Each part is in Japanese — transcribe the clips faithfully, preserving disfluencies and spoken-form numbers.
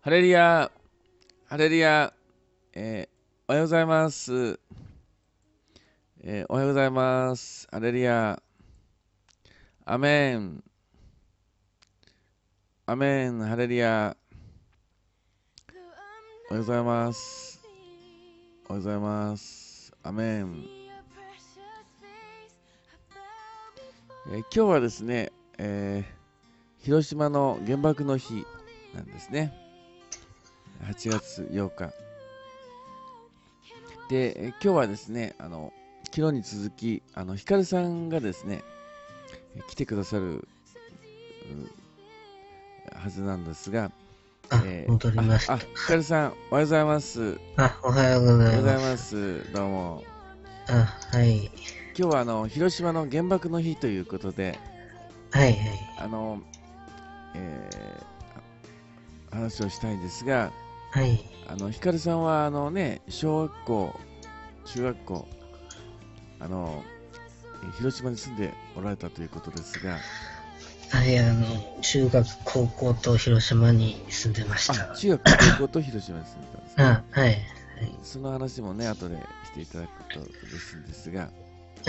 ハレリア、ハレリア、えーおはようございます、えーおはようございます。ハレリア、アメン、アメン、ハレリア、おはようございます。おはようございます。アメン。えー今日はですね、えー広島の原爆の日なんですね。はちがつようか。で、えー今日はですね、あの、昨日に続き、あの、ヒカルさんがですね、来てくださるはずなんですが、 あ、 え戻りー、あ、あ、 ました。 ヒカルさん、おはようございます。 あ、おはようごおはざいようございまます。 す。どうも。 あ、はい。 今日はあの広島の原爆の日ということで、 はいはい。 あの、えー話をしたいんですが、 はい。 あのヒカルさんはあのね、小学校、中学校、あの広島に住んでおられたということですが、 はい、あの、中学、高校と広島に住んでましあ、 た。 中学、高校と広島に住んでたんですね。 あ、はい。はい。 その話もね、後でしていただくと嬉しいんですが、 え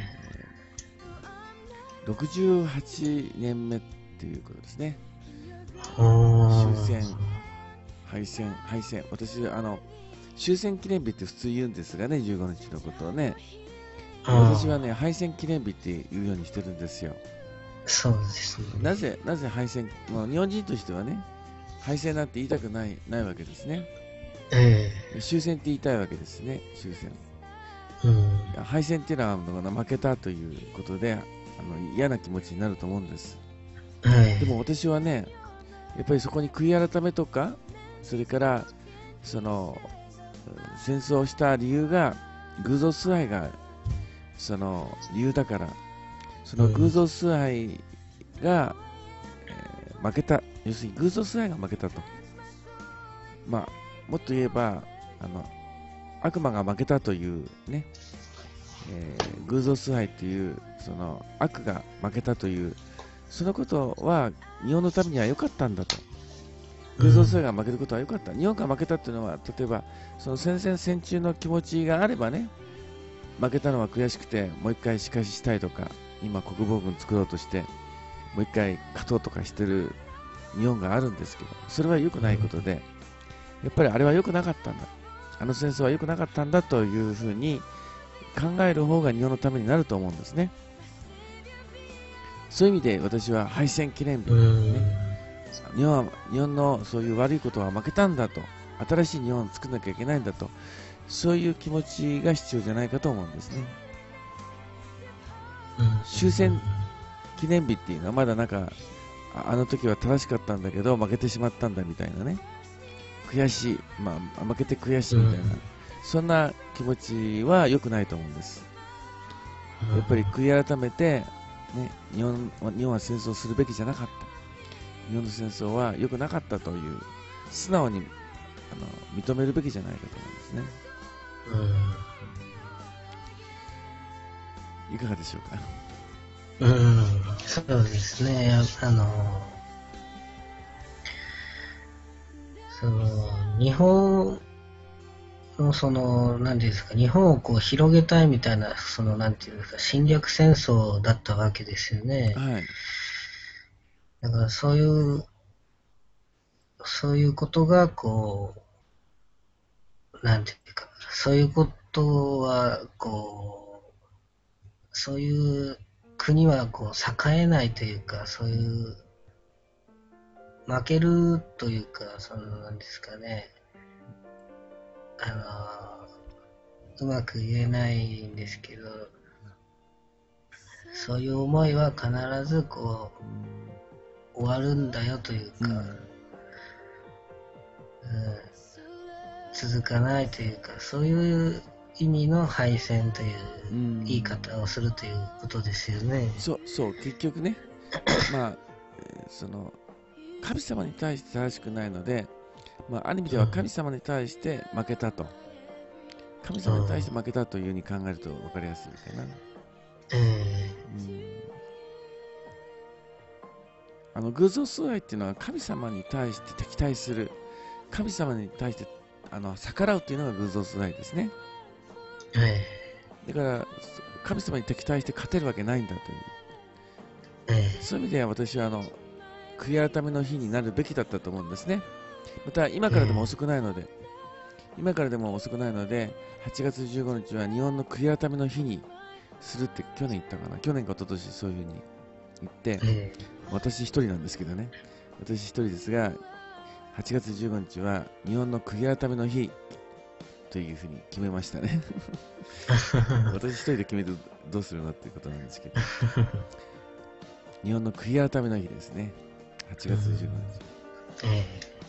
ろくじゅうはちねんめっていうことですね。 ー、お終戦、 ー。 敗戦、敗戦。私、あの、終戦記念日って普通言うんですがね、じゅうごにちのことをね。私はあね、敗戦記念日って言うようにしてるんですよ。 ー、そうですね。 なぜ、なぜ敗戦、まあ、日本人としてはね、敗戦なんて言いたくない、ないわけですね。 え終戦って言いたいわけですね、終戦。 ー、うん。 敗戦っていうのは負けたということで、あの嫌な気持ちになると思うんです。 はでもい。 私はね、やっぱりそこに悔い改めとか、それからその戦争をした理由が偶像崇拝がその理由だから、その偶うん。 像崇拝が、えー負けた、要するに偶像崇拝が負けたと、まあ、もっと言えばあの悪魔が負けたというね、えー偶像崇拝というその悪が負けたという、そのことは日本のためには良かったんだと。偶像崇うん。 拝が負けることは良かった。日本が負けたというのは、例えばその戦前戦中の気持ちがあればね、負けたのは悔しくてもう一回仕返ししたいとか、今国防軍作ろうとしてもう一回勝とうとかしてる日本があるんですけど、それは良くないことで、やっぱりあれは良くなかったんだ、あの戦争は良くなかったんだというふうに考える方が日本のためになると思うんですね。そういう意味で私は敗戦記念日、 うね、 ん。 日本は日本のそういう悪いことは負けたんだと、新しい日本を作らなきゃいけないんだと、そういう気持ちが必要じゃないかと思うんですね。 うん。 終戦記念日っていうのはまだなんか、ああの時は正しかったんだけど負けてしまったんだみたいなね、悔しい、まあ、負けて悔しいみたいな、 うん。 そんな気持ちは良くないと思うんです。やっぱり悔い改めて、ね、日本日本は戦争するべきじゃなかった、日本の戦争は良くなかったという素直にあの認めるべきじゃないかと思うんですね。 うん。 いかがでしょうか。 うん。そうですね。あの、その、日本のその、なんていうんですか、日本をこう広げたいみたいな、その、なんていうんですか、侵略戦争だったわけですよね。 はい。 だからそういう、そういうことが、こう、なんていうか、そういうことは、こう、そういう国はこう栄えないというか、そういう負けるというか、そのなんですかね、あの、うまく言えないんですけど、そういう思いは必ずこうん。 う終わるんだよというか、 うん。 うん、続かないというか、そういう意味の敗戦というう言いん。 方をするということですよね。 そうそう、結局ね、まあ、えーその神様に対して正しくないので、まあ、ある意味では神様に対して負けたと、神うん、 様にうん、 対して負けたというふうに考えると分かりやすいかな。 えうん。あの偶像崇拝っていうのは神様に対して敵対する、 神様に対してあの逆らうというのが偶像崇拝ですね。 えだから神様に敵対して勝てるわけないんだという、 ええそういう意味では私はあの悔い改めの日になるべきだったと思うんですね。また今えからでも遅えくないので、今からでも遅くないので、はちがつじゅうごにちは日本の悔い改めの日にするって去年言ったかな、去年か一昨年そういうふうに言って、 え私一人なんですけどね、私一人ですが、はちがつじゅうごにちは日本の悔い改めの日というふうに決めましたね。私一人で決めてどうするのっていうことなんですけど、日本の悔い改めの日ですね、はちがつじゅうごにち。 え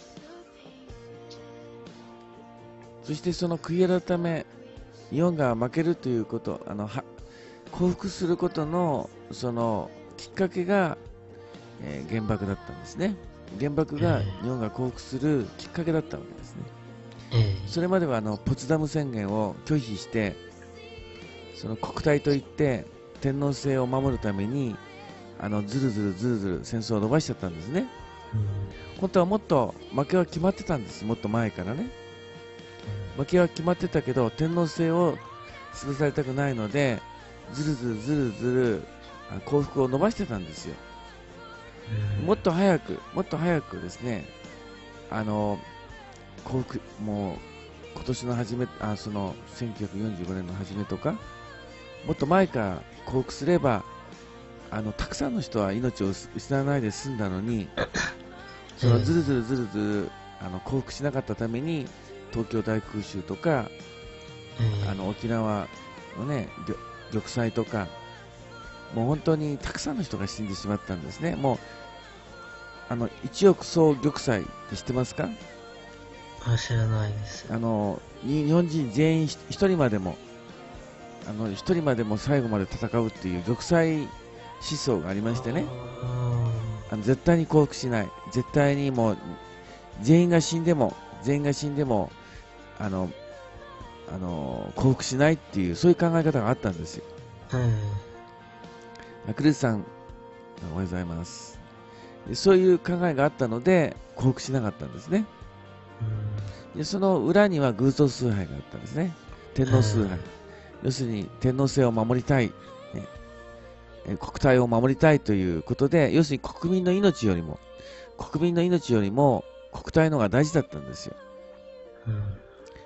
そしてその悔い改め、日本が負けるということ、あのは降伏することのそのきっかけが、えー原爆だったんですね。原爆が日本が降伏するきっかけだったわけですね。 ええそれまではあのポツダム宣言を拒否して、その国体といって天皇制を守るためにあのずるずるずるずる戦争を伸ばしちゃったんですね。本当はもっと負けは決まってたんです、もっと前からね。負けは決まってたけど天皇制を潰されたくないので、ずるずるずるずるあ降伏を伸ばしてたんですよ。もっと早く、もっと早くですね、あの降伏、もう今年の初め、あそのせんきゅうひゃくよんじゅうごねんの初めとか、もっと前から降伏すれば、あのたくさんの人は命を失わないで済んだのに、そのずるずるずるずるあの降伏しなかったために、東京大空襲とか、あの沖縄のね、玉玉砕とか、もう本当にたくさんの人が死んでしまったんですね。もうあのいちおく総玉砕って知ってますか？ あ、知らないです。 あのに日本人全員ひとりまでもあのひとりまでも最後まで戦うっていう玉砕思想がありましてね、 ああの絶対に降伏しない、絶対にもう全員が死んでも全員が死んでもあのあの降伏しないっていう、そういう考え方があったんですよ。 ーえあクリスさん、おはようございます。でそういう考えがあったので降伏しなかったんですね。 えでその裏には偶像崇拝があったんですね。天皇崇拝、要するに天皇制を守りたい、ね、え国体を守りたいということで、要するに国民の命よりも国民の命よりも国体の方が大事だったんですよ。 うん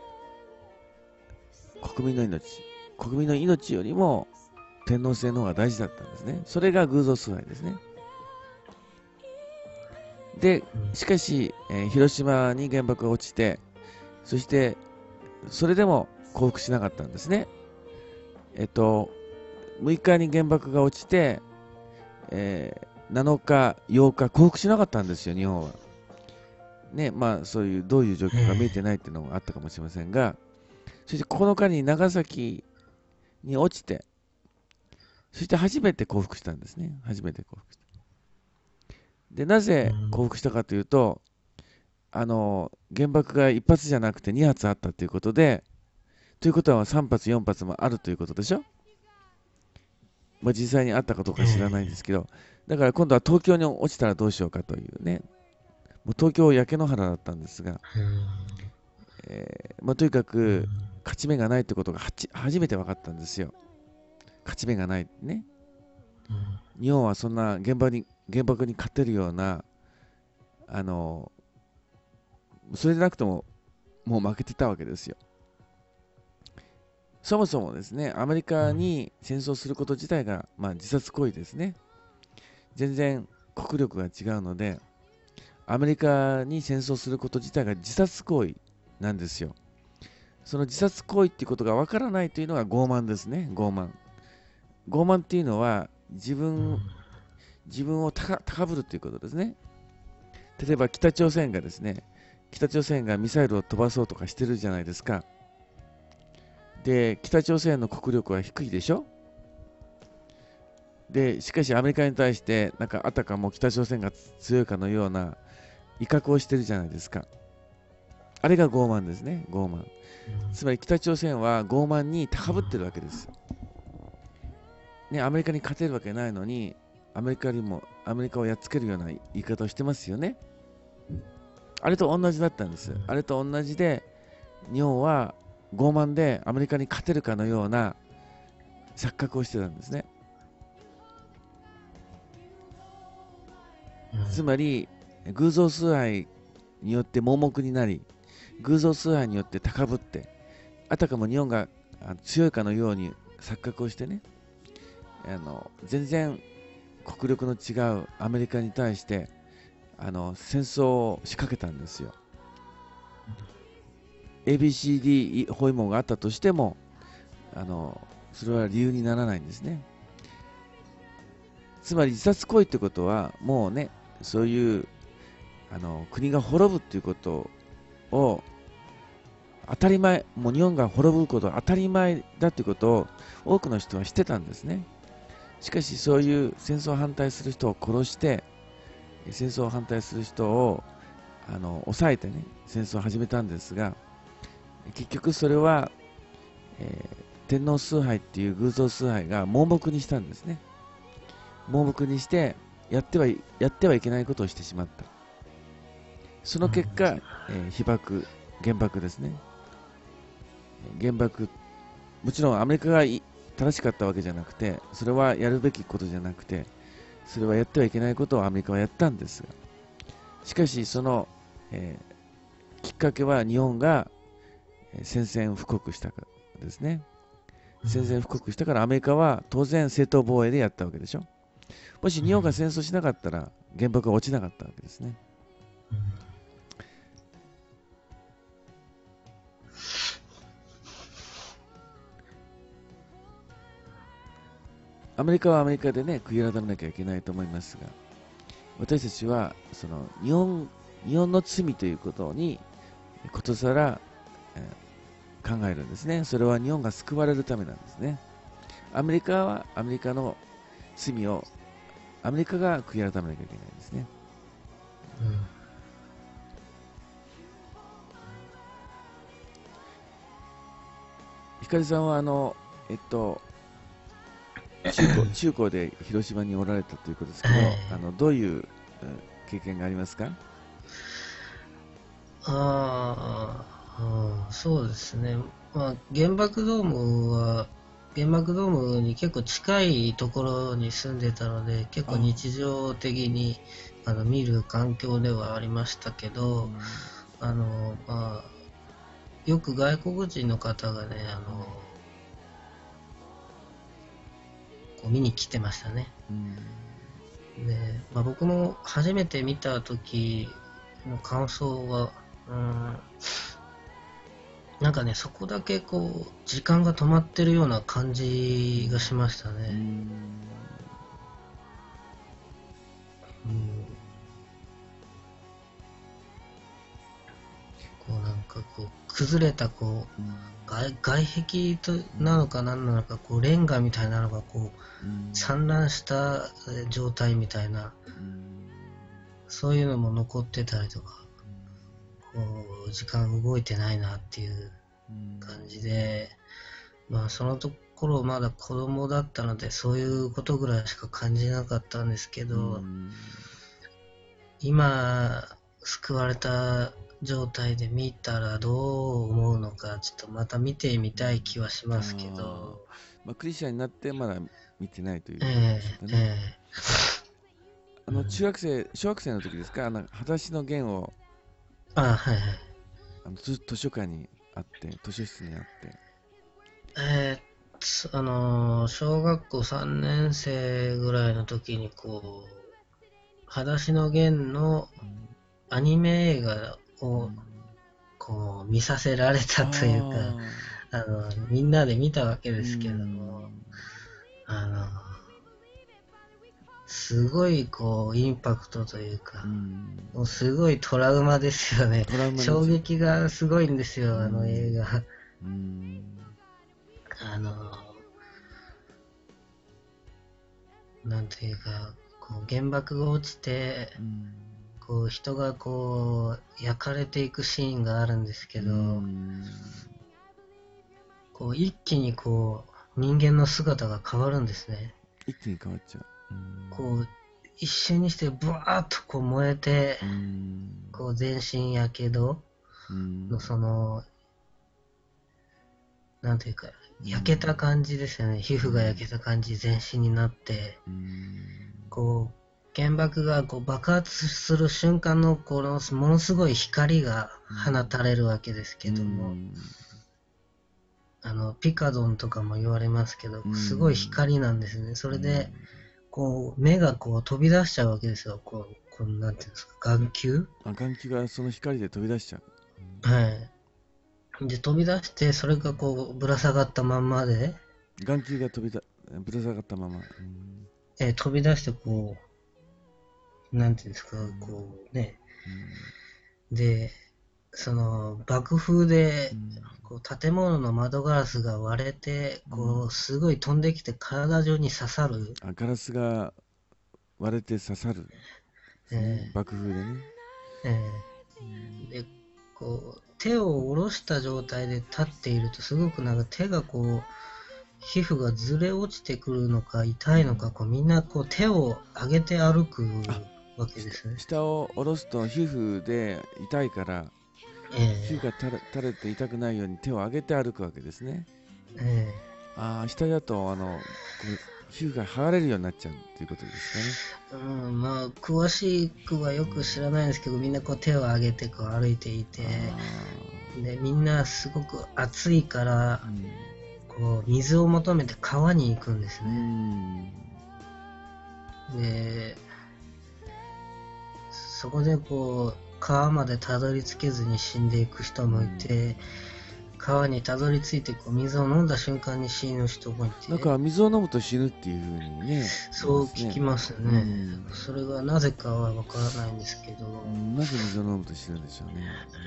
国民の命国民の命よりも天皇制の方が大事だったんですね。それが偶像崇拝ですね。でしかし、えー広島に原爆が落ちて、そしてそれでも降伏しなかったんですね。えっとむいかに原爆が落ちて、えーなのかようか降伏しなかったんですよ、日本は。ね、まあそういうどういう状況か見えてないっていうのもあったかもしれませんが、そしてここのかに長崎に落ちて、そして初めて降伏したんですね。初めて降伏した。で、なぜ降伏したかというと、あの原爆がいっ発じゃなくてに発あったということで、ということはさん発よん発もあるということでしょ。まあ、実際にあったかどうか知らないんですけど、だから今度は東京に落ちたらどうしようかというね、もう東京焼け野原だったんですが、えーまあ、とにかく勝ち目がないということがはち初めて分かったんですよ。勝ち目がないね。日本はそんな原爆に原爆に勝てるような、あのそれでなくてももう負けてたわけですよ。そもそもですね、アメリカに戦争すること自体が、まあ、自殺行為ですね。全然国力が違うので、アメリカに戦争すること自体が自殺行為なんですよ。その自殺行為っていうことがわからないというのが傲慢ですね。傲慢。傲慢っていうのは自分自分を高高ぶるということですね。例えば北朝鮮がですね、北朝鮮がミサイルを飛ばそうとかしてるじゃないですか。で、北朝鮮の国力は低いでしょ。で、しかしアメリカに対してなんかあたかも北朝鮮が強いかのような威嚇をしてるじゃないですか。あれが傲慢ですね、傲慢。つまり北朝鮮は傲慢に高ぶってるわけです。ね、アメリカに勝てるわけないのに、アメリカにもアメリカをやっつけるような言い方をしてますよね。 あれと同じだったんです。 うんあれと同じで、日本は傲慢でアメリカに勝てるかのような錯覚をしてたんですね。 うんつまり、偶像崇拝によって盲目になり、偶像崇拝によって高ぶって、あたかも日本があ強いかのように錯覚をしてね、あの全然国力の違うアメリカに対してあの戦争を仕掛けたんですよ。エービーシーディー 包囲網があったとしても、あのそれは理由にならないんですね。つまり自殺行為ということは、もうね、そういうあの国が滅ぶということを当たり前、もう日本が滅ぶことは当たり前だということを多くの人は知ってたんですね。しかしそういう戦争を反対する人を殺して、戦争を反対する人をあの抑えてね、戦争を始めたんですが、結局それは、えー天皇崇拝っていう偶像崇拝が盲目にしたんですね。盲目にしてやってはいやってはいけないことをしてしまった。その結果、えー被爆、原爆ですね。原爆、もちろんアメリカがい正しかったわけじゃなくて、それはやるべきことじゃなくて、それはやってはいけないことをアメリカはやったんですが、しかしその、えーきっかけは日本がえー宣戦布告したからですね。宣戦布告したからアメリカは当然正当防衛でやったわけでしょ。もし日本が戦争しなかったら原爆は落ちなかったわけですね。アメリカはアメリカでね、悔い改めなきゃいけないと思いますが、私たちはその日本日本の罪ということにことさら、えー考えるんですね。それは日本が救われるためなんですね。アメリカはアメリカの罪をアメリカが悔い改めなきゃいけないんですね。 うんひかりさんはあの、えっと、中高中高で広島におられたということですけど、 はいあのどういううん経験がありますか？ あーあー、そうですね。まあ、原爆ドームは、原爆ドームに結構近いところに住んでたので、結構日常的にあの見る環境ではありましたけど、あの、まあ、よく外国人の方がね、あの、こう見に来てましたね。 うんで、まあ、僕も初めて見た時の感想は、うん、なんかね、そこだけこう、時間が止まってるような感じがしましたうね。 んうん、こうなんかこう、崩れたこう、 うん外外壁となのか何なのか、こう、レンガみたいなのがこう、 うん散乱したえ状態みたいな、 うんそういうのも残ってたりとか、こう、時間動いてないなっていううん感じで、まあそのところまだ子供だったのでそういうことぐらいしか感じなかったんですけうど、 ん今救われた状態で見たらどう思うのかちょっとまた見てみたい気はしますけあーど、 まあ、クリスチャンになってまだ見てないということえでしょうかえね。 えあの中学生、小学生の時ですか、あの裸足の弦をえあはいはいあの図図書館にあって、図書室にあって、 えーつあのー小学校さんねん生ぐらいの時にこう裸足の弦のうんアニメ映画をうんこう見させられたというか、 ああの、みんなで見たわけーうですけども、 んあの、すごいこう、インパクトというか、 うんもうすごいトラウマですよね。 トラウマです衝よ。 撃がすごいんですよ、あの映画。 うんあの、なんていうか、こう原爆が落ちて、 うんこう人がこう焼かれていくシーンがあるんですけうど、 んこう一気にこう人間の姿が変わるんですね。 一気に変わっちゃう。うんこう一瞬にしてブワーッとこう燃えて、 うん。 こう全身やけどうんのその、なんていうか、焼けた感じですよね。皮膚が焼けた感じ、全身になって、 うん。 こう、原爆がこう爆発する瞬間のこのものすごい光が放たれるわけですけども、 うんあの、ピカドンとかも言われますけどう、んすごい光なんですね。それで、こう、目がこう飛び出しちゃうわけですよ。こう、こうなんていうんですか、眼球あ、眼球がその光で飛び出しちゃう。 はい。で、飛び出して、それがこう、ぶら下がったまんまで、 眼球が飛びだ、ぶら下がったまま。うんえー飛び出してこう、なんていうんですか、こうね。で、その、爆風でう、んこう建物の窓ガラスが割れて、こう、すごい飛んできて体中に刺さる。 あ、ガラスが割れて刺さる。ね、 え爆風でね。 ーえーで、こう、手を下ろした状態で立っていると、すごくなんか手がこう、皮膚がずれ落ちてくるのか痛いのか、こうみんなこう手を上げて歩くわけですね。 下を下ろすと皮膚で痛いから、皮え膚が垂れ垂れて痛くないように手を上げて歩くわけですね。 ええああ、下だとあのこう皮膚が剥がれるようになっちゃうっていうことですえうん、まあ、詳しくはよく知らないんですけど、みんなこう手を上げてこう歩いていて、 かね。 で、みんなすごく暑いからあ、ーこう、水を求めて川に行くんですうん。うね。 ん。 で、そこでこう、川までたどり着けずに死んでいく人もいて、川にたどり着いてこう水を飲んだ瞬間に死ぬ人もいて、 なんか水を飲むと死ぬっていう風にね。 そう聞きますうね。 んそれがなぜかはわからないんですけど、 うんなぜ水を飲むと死ぬんでしょうね。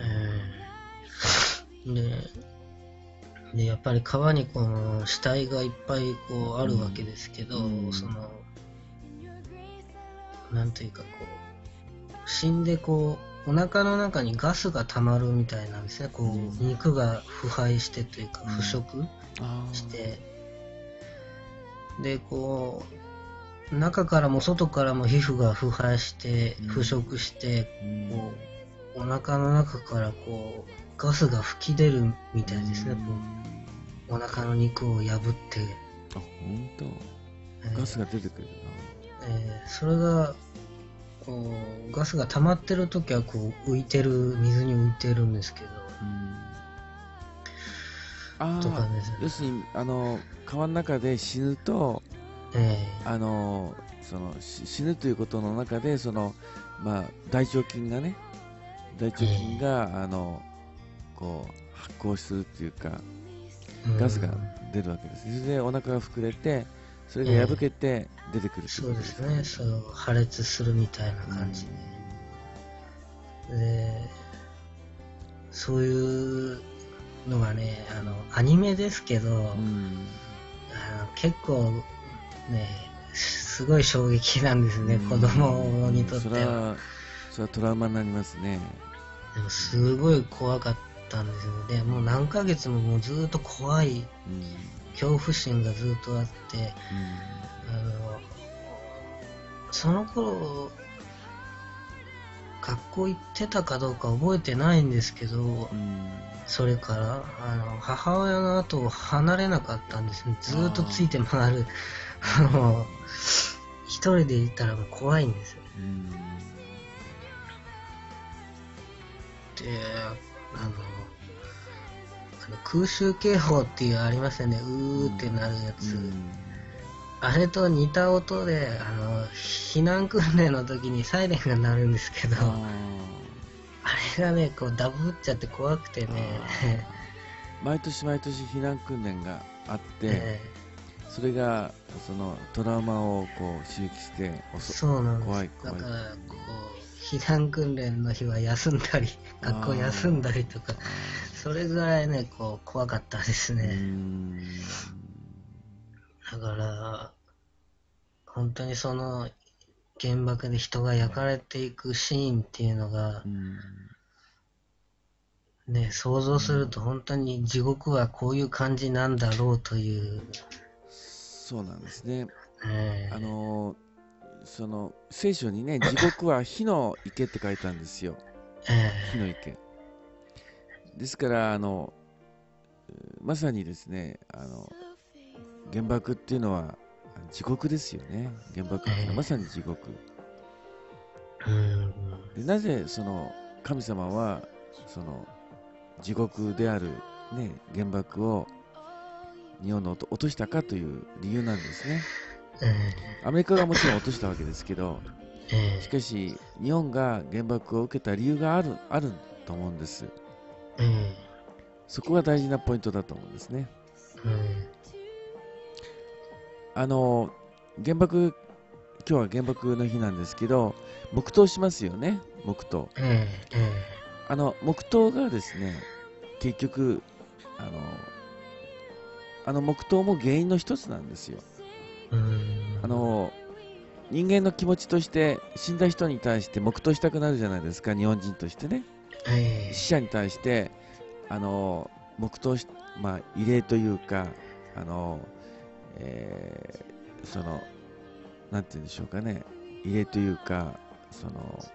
えーで、で、やっぱり川にこの死体がいっぱいこうあるわけですけど、 うんその、なんというかこう、死んでこう、お腹の中にガスが溜まるみたいなんですね。こう、 うん肉が腐敗してというか、 うん腐食あーして、で、こう、中からも外からも皮膚が腐敗してうん、 腐食して、 うんこう、お腹の中からこう、ガスが吹き出るみたいですね。こう、お腹の肉を破って、 あ、本当。 えーガスが出てくるえーそれが、こう、ガスが溜まってる時はこう、浮いてる、水に浮いてるんですけど、 な。あとかあ、 ですね。 要するにあの川の中で死ぬと、 えあのそのし死ぬということの中でそのまあ大腸菌がね、大腸菌が、あのこう発酵するっていうかーガスがうん出るわけです。それでお腹が膨れて、それが破けて出てくるっていそうことですね。そう、破裂するみたいな感じで。で、そういうのがね、あの、アニメですけど、 うんうんあの結構ね、すごい衝撃なんですね、 うん子供にとっそては。 れはそれはトラウマになりますね。 でもすごい怖かったんですよ。で、もう何ヶ月ももうずーっと怖いうん恐怖心がずっとあって、あの、その頃、学校行ってたかどうか覚えてないんですけど、 うんうんそれから、あの、母親の後を離れなかったんですね。ずーっとついて回る。あの、一人でいたらもう怖いんですよ。 うんで、あの、あの空襲警報っていうありますよね。うーってなるやつ。 うんあれと似た音で、あの、避難訓練の時にサイレンが鳴るんですけど、ああれがね、こうダブっちゃって怖くてね、 ー毎年毎年避難訓練があって、 えそれがそのトラウマをこう刺激してーおそそうなんです。 怖い怖いだから、こう、避難訓練の日は休んだり、学校休んだりとか、それぐらいね、こう、怖かったですうーね。 んだから、本当にその、原爆で人が焼かれていくシーンっていうのがう、んね、想像すると本当に地獄はこういう感じなんだろうという、 そうなんですね。 えーあのその聖書にね、地獄は火の池って書いたんですよ。 え火の池。ですから、あの、まさにですね、あの、原爆っていうのは地獄ですよね。原爆っていうのはまさに地獄。 ーうんで、なぜその神様はその地獄であるね、原爆を日本の落と落としたかという理由なんですね。 えアメリカがもちろん落としたわけですけど、 ーえしかし日本が原爆を受けた理由がある、あると思うんです。 ーえそこが大事なポイントだと思うんですね。 ーうんあの、原爆、今日は原爆の日なんですけど、黙祷しますよね、黙祷。 えーえあの、黙祷がですね、結局、あの、あの黙祷も原因の一つなんですよ。 ーうんあの、人間の気持ちとして死んだ人に対して黙祷したくなるじゃないですか、日本人としてね。 え死者に対して、あの、黙祷し、まあ、慰霊というか、あの、えーその、なんて言うんでしょうかね、慰霊というか、その、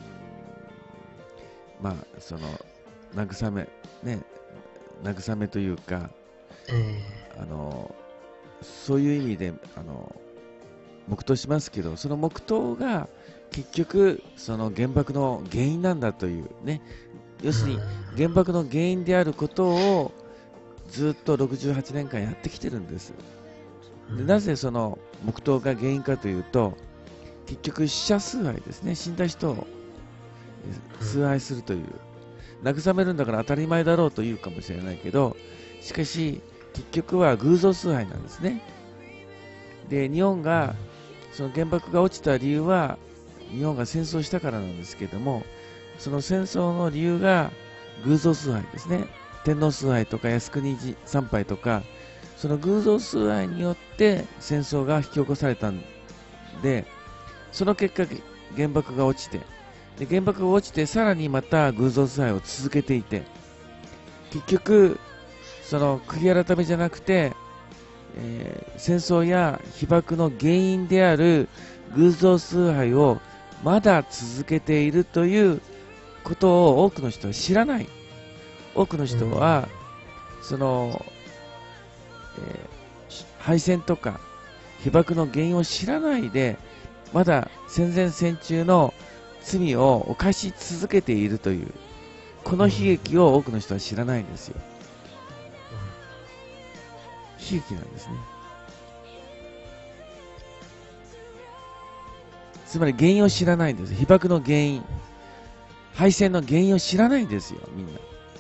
うんまあ、その、慰め、ね、慰めというか、 ーえあの、そういう意味で、あの、黙祷しますけど、その黙祷が結局、その原爆の原因なんだというね、要するにー原爆の原因であることをずっとろくじゅうはちねんかんやってきてるんです。でなぜその黙祷が原因かというと、結局死者崇拝ですね、死んだ人を崇拝するという、慰めるんだから当たり前だろうと言うかもしれないけど、しかし結局は偶像崇拝なんですね。で、日本がその原爆が落ちた理由は日本が戦争したからなんですけども、その戦争の理由が偶像崇拝ですね。天皇崇拝とか靖国参拝とか、その偶像崇拝によって戦争が引き起こされたんで、その結果原爆が落ちて、で原爆が落ちてさらにまた偶像崇拝を続けていて、結局その悔い改めじゃなくて、えー戦争や被爆の原因である偶像崇拝をまだ続けているということを多くの人は知らない。多くの人は、その、えー敗戦とか被爆の原因を知らないで、まだ戦前戦中の罪を犯し続けているという、この悲劇を多くの人は知らないんですよ。悲劇なんですね。つまり原因を知らないんです。被爆の原因、敗戦の原因を知らないんですよ、みんな。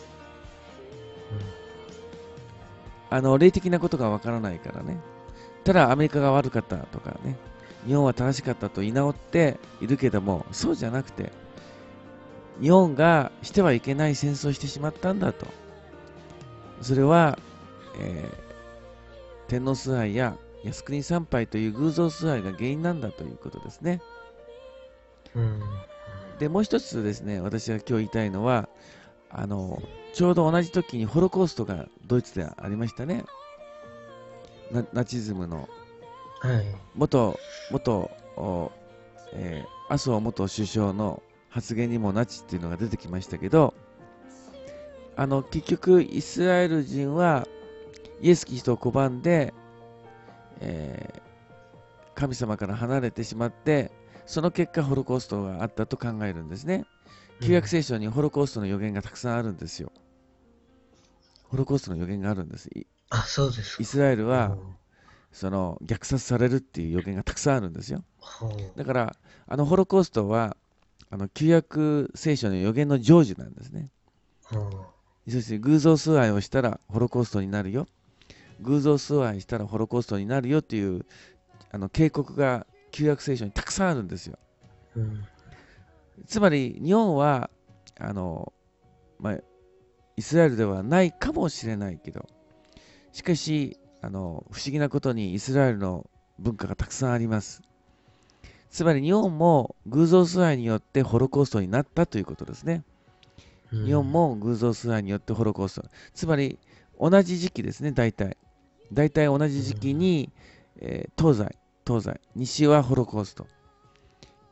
あの、霊的なことがわからないからね。ただアメリカが悪かったとかね、日本は正しかったと言い直っているけども、そうじゃなくて、日本がしてはいけない戦争をしてしまったんだと。それは、えー天皇崇拝や靖国参拝という偶像崇拝が原因なんだということですね。 うんで、もう一つですね、私が今日言いたいのは、あの、ちょうど同じ時にホロコーストがドイツでありましたね。ナナチズムのはい元、元、おえー麻生元首相の発言にもナチっていうのが出てきましたけど、あの、結局イスラエル人はイエス・キリストを拒んで、えー神様から離れてしまって、その結果ホロコーストがあったと考えるんですね。旧約聖書にホロコーストの予言がたくさんあるんですよ。ホロコーストの予言があるんです。イあ、そうですか。 イスラエルはうんその虐殺されるっていう予言がたくさんあるんですよ。 ほうだからあのホロコーストはあの旧約聖書の予言の成就なんですね。 ほうそして偶像崇拝をしたらホロコーストになるよ。偶像崇拝したらホロコーストになるよっていうあの警告が旧約聖書にたくさんあるんですよ。 うんつまり日本はあの、まあ、イスラエルではないかもしれないけど、しかしあの不思議なことにイスラエルの文化がたくさんあります。つまり日本も偶像崇拝によってホロコーストになったということですね。 うん日本も偶像崇拝によってホロコースト。つまり同じ時期ですね、大体。大体同じ時期に、えー東西、東西、西はホロコースト。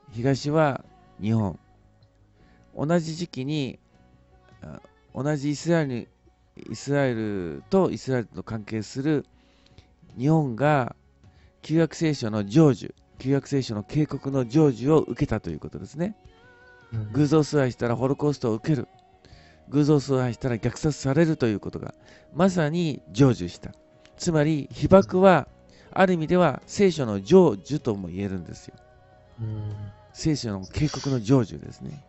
東は日本。同じ時期にあ同じイスラエルにイスラエルとイスラエルと関係する日本が旧約聖書の成就、旧約聖書の警告の成就を受けたということですね。 うん偶像崇拝したらホロコーストを受ける。偶像崇拝したら虐殺されるということがまさに成就した。つまり被爆はある意味では聖書の成就とも言えるんですよ。 うん聖書の警告の成就ですね。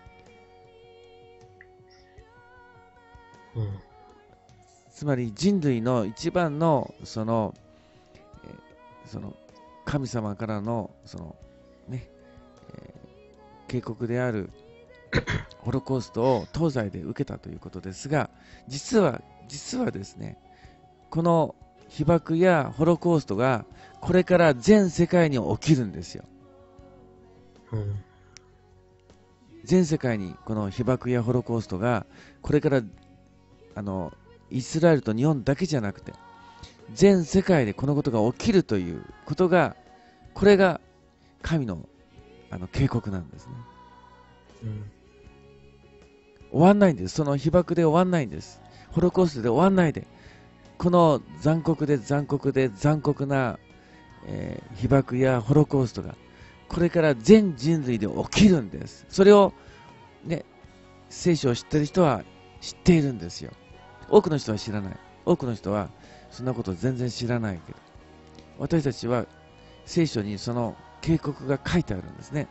うんつまり人類の一番のその、えーその神様からのそのね、えー警告であるホロコーストを東西で受けたということですが、実は実はですね、この被爆やホロコーストがこれから全世界に起きるんですよ。 うん全世界にこの被爆やホロコーストがこれからあのイスラエルと日本だけじゃなくて全世界でこのことが起きるということが、これが神のあの警告なんですね。 うん終わんないんです。その被爆で終わんないんです。ホロコーストで終わんないで、この残酷で残酷で残酷な、えー被爆やホロコーストがこれから全人類で起きるんです。それをね、聖書を知っている人は知っているんですよ。多くの人は知らない。多くの人はそんなこと全然知らないけど、私たちは聖書にその警告が書いてあるんですね。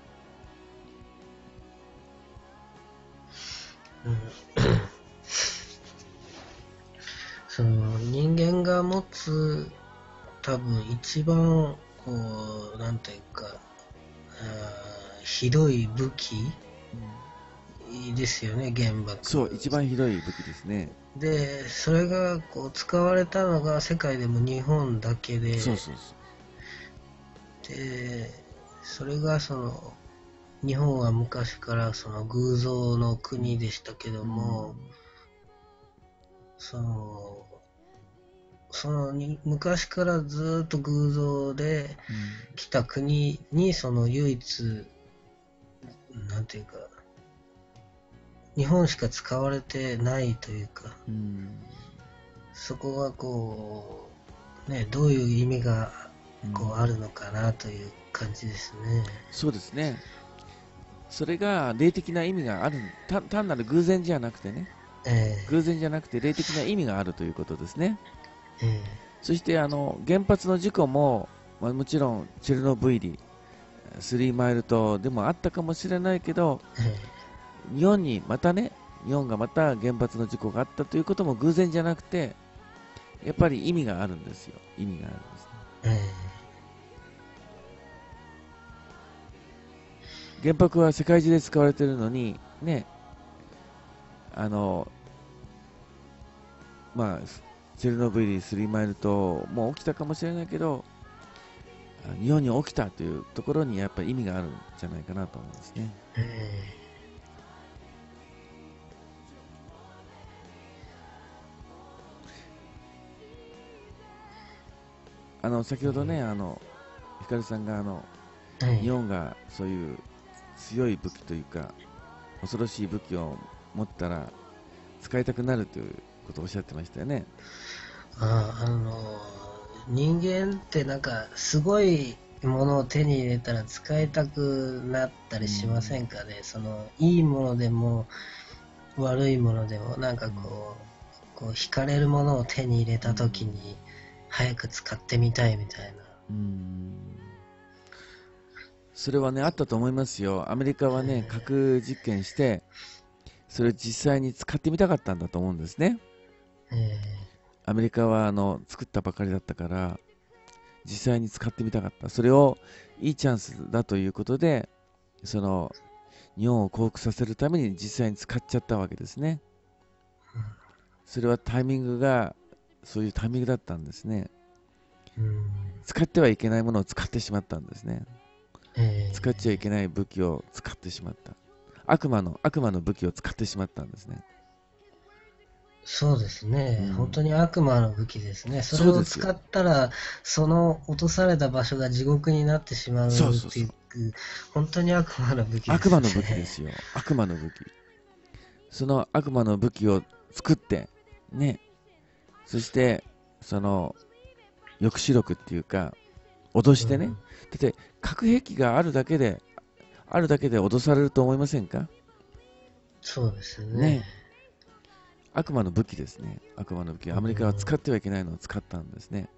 うんその人間が持つ多分一番こうなんていうかあーひどい武器ですよね、原爆。 そう、一番ひどい武器ですね。 でそれがこう使われたのが世界でも日本だけで、 そうそうそう。 でそれがその日本は昔からその偶像の国でしたけども、そのそのに昔からずっと偶像でうん来た国にその唯一なんていうか日本しか使われてないというか、 うんそこがこうねどういう意味がこうあるのかなという感じですね。 そうですね。それが霊的な意味がある、た単なる偶然じゃなくてね、 え偶然じゃなくて霊的な意味があるということですね。 ええそしてあの原発の事故も、まあ、もちろんチェルノブイリ、スリーマイル島でもあったかもしれないけど、 え日本にまたね、日本がまた原発の事故があったということも偶然じゃなくて、やっぱり意味があるんですよ。意味があるんですね。 ええ原爆は世界中で使われているのに、ね、あの、まあ、チェルノブイリ、スリーマイル島も起きたかもしれないけど、あ日本に起きたというところにやっぱり意味があるんじゃないかなと思うんですね。 えあの先ほどね、あのひかるさんがあのえ日本がそういう強い武器というか恐ろしい武器を持ったら使いたくなるということをおっしゃってましたよね。 ああの人間ってなんかすごいものを手に入れたら使いたくなったりしませんかね。そのいいものでも悪いものでもなんかこう、こう惹かれるものを手に入れた時に早く使ってみたいみたいな。 うーんそれはねあったと思いますよ。アメリカはね核実験してそれを実際に使ってみたかったんだと思うんですね。 えアメリカはあの作ったばかりだったから実際に使ってみたかった。それをいいチャンスだということでその日本を降伏させるために実際に使っちゃったわけですね。それはタイミングがそういうタイミングだったんですね。 ーうん使ってはいけないものを使ってしまったんですね。 えー使っちゃいけない武器を使ってしまった。悪魔の悪魔の武器を使ってしまったんですね。 そうですね、 うん本当に悪魔の武器ですね。それそうですよ。 を使ったら、その落とされた場所が地獄になってしまうっていう、 そうそうそう。 本当に悪魔の武器です悪魔の武器でね。 すよ。悪魔の武器。その悪魔の武器を作って、ね。そして、その、抑止力っていうか、脅してね。 うん、 だって、核兵器があるだけで、あるだけで脅されると思いませんか？ そうですね。 ね。悪魔の武器ですね。悪魔の武器。 うん、 アメリカは使ってはいけないのを使ったんですね。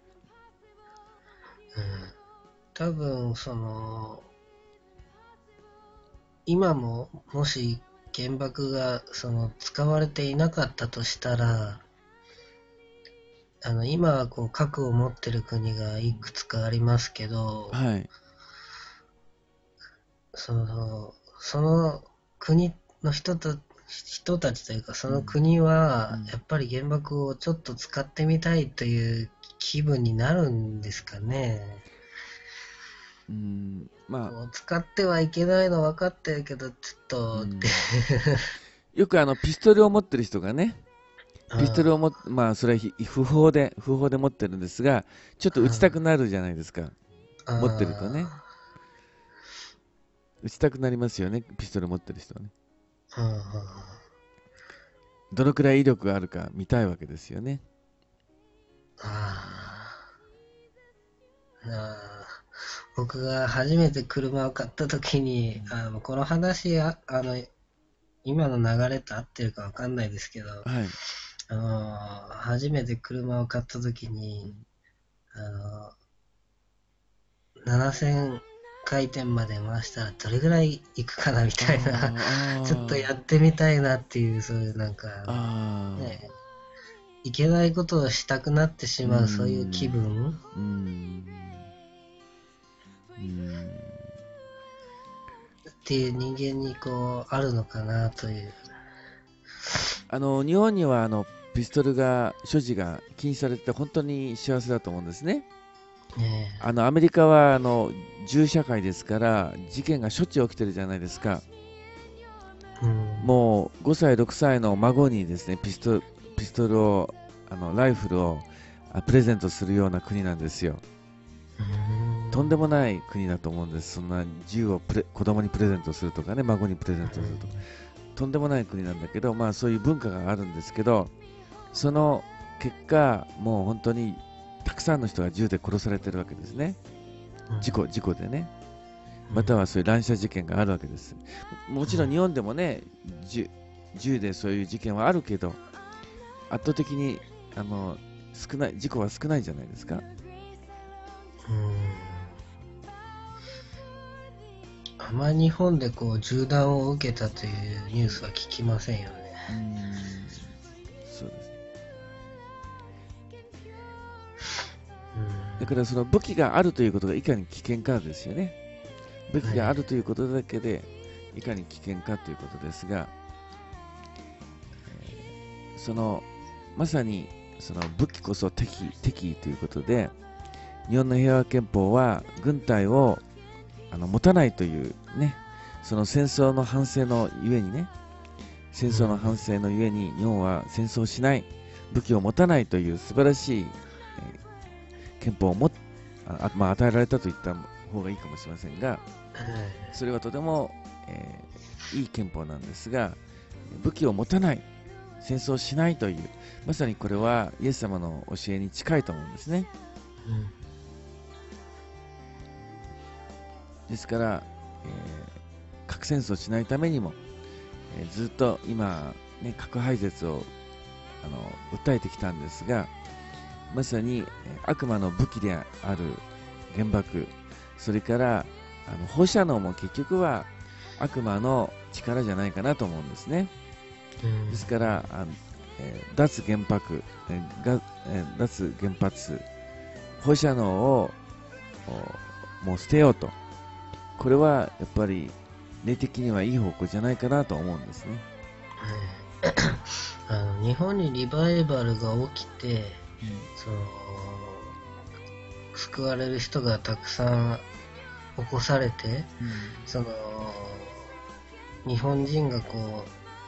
うん、多分、その、今ももし原爆がその使われていなかったとしたら、あの今はこう核を持ってる国がいくつかありますけど、 はい。 そのその国の人と人たちというか、そのうん。 国はうんやっぱり原爆をちょっと使ってみたいという気分になるんですかね。 うーん、まあ、 こう使ってはいけないの分かってるけど、ちょっうとって。 ん、よくあの、ピストルを持ってる人がね、ピストルを持っまあ、それはひ不法で、不法で持ってるんですが、ちょっと撃ちたくなるじゃないですか。 あ持ってるとね。 あ、 撃ちたくなりますよね、ピストル持ってる人はね。 ああ、 どのくらい威力があるか見たいわけですよね。 ああ、ああ、僕が初めて車を買った時に、あの、この話、あ、あの、今の流れと合ってるかわかんないですけど、 はい。 あの、初めて車を買った時に、 うん、 あの、ななせん回転まで回したらどれぐらい行くかなみたいな、ちょっとあやってみたいなっていう、そういうなんか、ああ、 の、 ああ、 ね、いけないことをしたくなってしうーまう、そういう気ん、 分うーん、うーん。 っていう人間にこう、あるのかなという。 あの、日本にはあの、ピストルが、所持が禁止されてて本当に幸せだと思うんですね。 ねあの、アメリカはあの、銃社会ですから、事件がしょっちゅう起きてるじゃないですか。 え、うん、 もうごさい、ろくさいの孫にですね、ピスト、ピストルを、あの、ライフルをあプレゼントするような国なんですよ。 うーん、 とんでもない国だと思うんです。そんな銃をプレ子供にプレゼントするとかね、孫にプレゼントするとか。とんでもない国なんだけど、まあそういう文化があるんですけど、その結果、もう本当にたくさんの人が銃で殺されてるわけですね。 うん、 事故、事故でね。 うん、 またはそういう乱射事件があるわけです。もちろん日う本でもね、銃銃でそういう事件はあるけど、圧倒的にあの少ない、事故は少ないじゃないですか。 ん、うん、あまり日本でこう銃弾を受けたというニュースは聞きませんよね。 うーん、そうです。だからその武器があるということがいかに危険かですよね。武器うん、はい、 があるということだけでいかに危険かということですが、そのまさにその武器こそ敵、敵意ということで、日本の平和憲法は軍隊をあの持たないというね、その戦争の反省のゆえにね、戦争の反省のゆえに日本は戦争をしない、武器を持たないという素晴らしい、えー憲法をもあ、まあ、与えられたと言った方がいいかもしれませんが、それはとても、えーいい憲法なんですが、武器を持たない、戦争をしないという、まさにこれはイエス様の教えに近いと思うんですね。 うん、 ですから、えー核戦争をしないためにも、えーずっと今、ね、核廃絶をあの訴えてきたんですが、まさに、えー悪魔の武器である原爆、それからあの放射能も結局は悪魔の力じゃないかなと思うんですね。 うん、 ですからあの、えー脱原爆、えーがえー脱原発、放射能をおもう捨てようと、これはやっぱり霊的にはいい方向じゃないかなと思うんですね。 はい、あの日本にリバイバルが起きて、その救われる人がたくさん起こされて、 うんその日本人がこ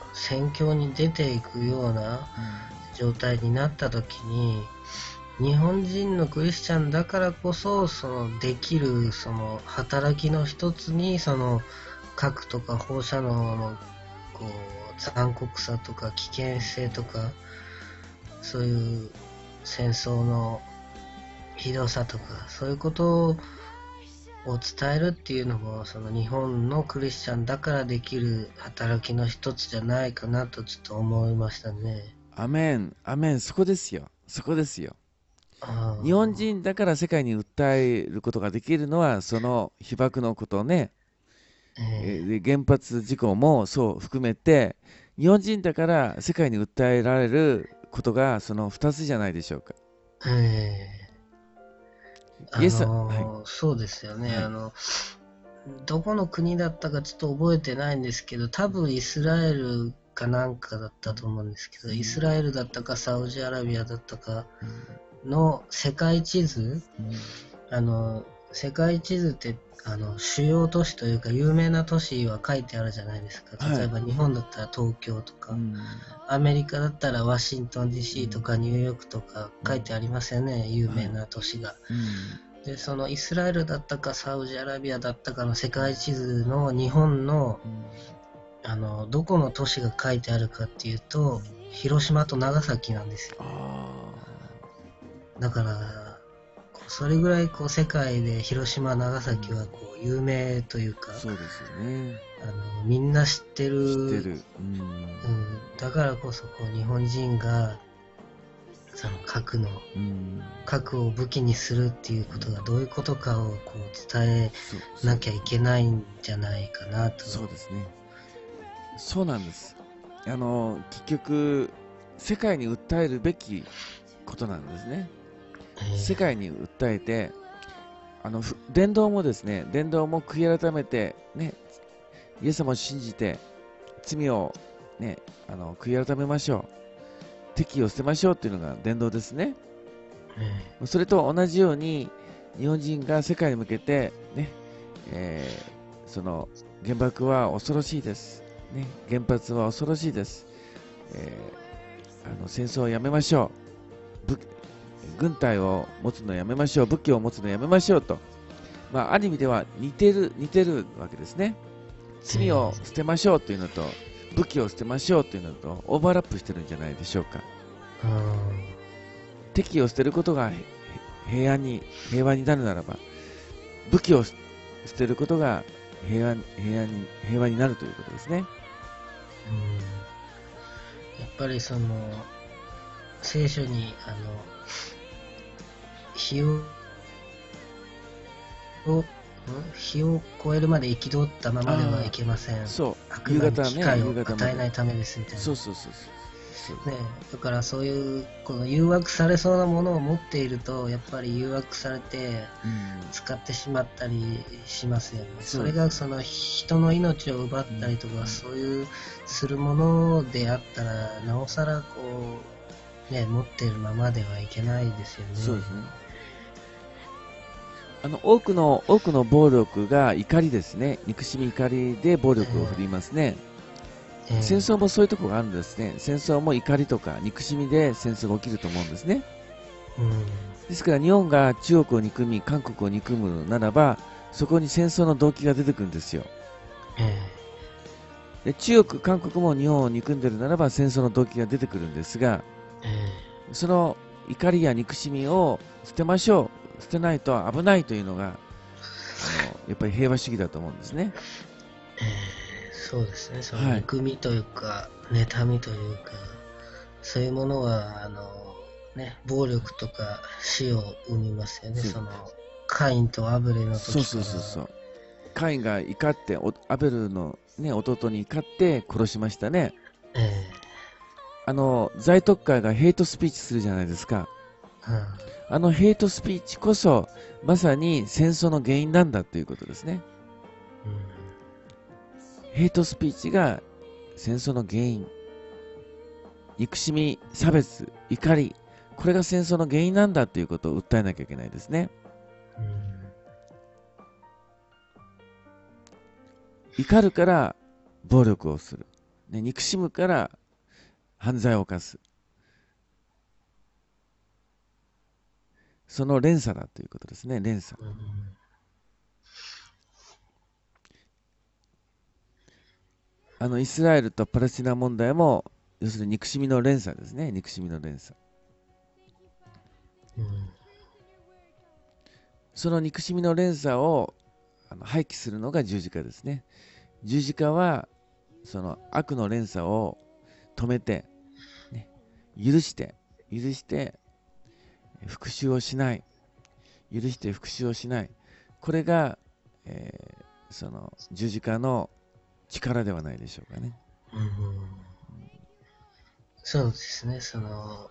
戦況に出ていくような状態になった時に、日本人のクリスチャンだからこそ、そのできるその働きの一つに、その核とか放射能のこう残酷さとか危険性とか、そういう戦争のひどさとか、そういうことを伝えるっていうのも、その日本のクリスチャンだからできる働きの一つじゃないかなとちょっと思いましたね。 アメン、アメン、そこですよ。そこですよ。 あ日本人だから世界に訴えることができるのは、その被爆のことね、ええーで原発事故もそう含めて、日本人だから世界に訴えられることがそのふたつじゃないでしょうか。 ーえーあイエス、はい、 のーそうですよね。 はい、 あの、どこの国だったかちょっと覚えてないんですけど、多分イスラエルかなんかだったと思うんですけど、イスラエルだったかサウジアラビアだったかの世界地図、あの、世界地図って、あの、主要都市というか有名な都市は書いてあるじゃないですか。 はい、 例えば日本だったら東京とか、 うんアメリカだったらワシントン ディーシー とかニューヨークとか書いてありますよね、有名な都市が。 うん、 で、そのイスラエルだったかサウジアラビアだったかの世界地図の日本の、あの、どこの都市が書いてあるかっていうと、広島と長崎なんですよ。 あだから、こうそれぐらいこう世界で広島、長崎はこう有名というか、 あ、そうですよね。 あのみんな知ってる、 知ってる。うん、 うん、だからこそこう日本人がその核のうん、 核を武器にするっていうことがどういうことかをこう伝えそう、そなう、 きゃいけないんじゃないかなと。 そうですね。そうなんです。あの、結局、世界に訴えるべきことなんですね。世え界に訴えて、あの、ふ伝道もですね、伝道も悔い改めて、ね、イエス様を信じて、罪をね、あの、悔い改めましょう。敵意を捨てましょうっていうのが伝道ですね。 ーえそれと同じように、日本人が世界に向けて、ね、えーその、原爆は恐ろしいです。ね、原発は恐ろしいです。えーあの戦争をやめましょう。武軍隊を持つのをやめましょう。武器を持つのをやめましょうと。まあ、ある意味では似てる、似てるわけですね。罪を捨てましょうというのと、武器を捨てましょうというのと、オーバーラップしてるんじゃないでしょうか。 ーあ敵意を捨てることがへ平安に、平和になるならば、武器を捨てることが平安、平安に、平和になるということですね。 ーうんやっぱりその聖書にあの火をを、日を超えるまで憤ったままではいけません。 そう、 悪魔に夕方ね、 機会を夕方まで。 与えないためですみたいな。 そうそうそうそう。そうね、だからそういうこの誘惑されそうなものを持っていると、やっぱり誘惑されてうん、 使ってしまったりしますよね。 そうそれがその人の命を奪ったりとか、 うんそういうするものであったら、なおさらこう、ね、持っているままではいけないですよね。 そうですね。あの多くの多くの暴力が怒りですね。憎しみ怒りで暴力を振りますね。 えー戦争もそういうところがあるんですね。戦争も怒りとか憎しみで戦争が起きると思うんですね。 うん、 ですから日本が中国を憎み、韓国を憎むならば、そこに戦争の動機が出てくるんですよ。 えで中国、韓国も日本を憎んでるならば戦争の動機が出てくるんですが、 ーえその怒りや憎しみを捨てましょう。捨てないと危ないというのが、あのやっぱり平和主義だと思うんですね。 ーえーそうですね、そのはい。 憎みというか、妬みというか、そういうものは、あの、ね、暴力とか死を生みますよね。 そうその、カインとアブレのそう時から。 そうそうそう。カインが怒って、おアベルの、ね、弟に怒って殺しましたね。 えあの、在特会がヘイトスピーチするじゃないですか。 えうんあのヘイトスピーチこそ、まさに戦争の原因なんだということですね。ヘイトスピーチが戦争の原因。憎しみ、差別、怒り。これが戦争の原因なんだということを訴えなきゃいけないですね。 うんうん怒るから暴力をする。 ね、憎しむから犯罪を犯す。その連鎖だということですね、連鎖。 うんあのイスラエルとパレスチナ問題も、要するに憎しみの連鎖ですね、憎しみの連鎖。 うんその憎しみの連鎖をあの廃棄するのが十字架ですね。十字架はその悪の連鎖を止めて、ね、許して、許して復讐をしない、許して復讐をしない。これが、えーその十字架の力ではないでしょうかね。 うんそうですね、その、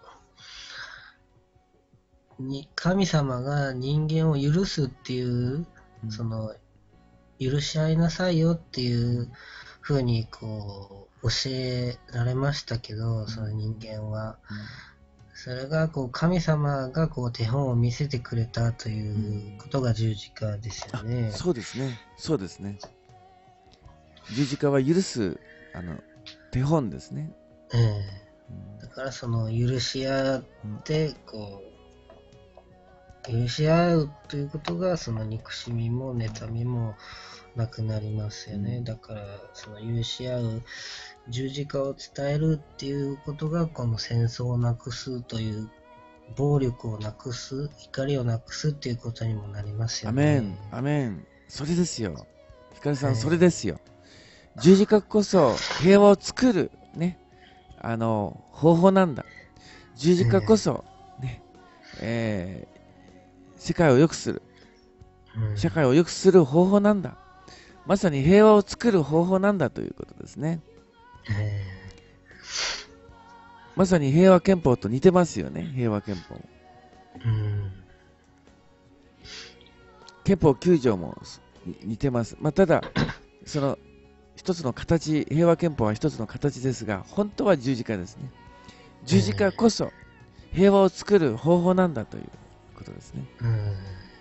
に神様が人間を許すっていう、 うんその、許し合いなさいよっていうふうにこう、教えられましたけど、その人間は。 うんそれがこう、神様がこう、手本を見せてくれたということが十字架ですよあ、 ね。 そうですね、そうですね。十字架は許すあの手本ですね。 ええうんだからその、許し合って、こう、許し合うということが、その憎しみも妬みもなくなりますよね。 うんだから、その許し合う十字架を伝えるっていうことが、この戦争をなくすという、暴力をなくす、怒りをなくすっていうことにもなりますよアメン、 ね。 アメン。それですよ。ひかるさん、 はいそれですよ。十字架こそ平和を作る、ね、あの方法なんだ。十字架こそ、ねえー世界を良くする、 うん社会を良くする方法なんだ。まさに平和を作る方法なんだということですね。 えまさに平和憲法と似てますよね、平和憲法。 えうん憲法きゅう条も似てます。まあ、ただ、その一つの形、平和憲法は一つの形ですが、本当は十字架ですね。十字架こそ平和を作る方法なんだということですね。 うん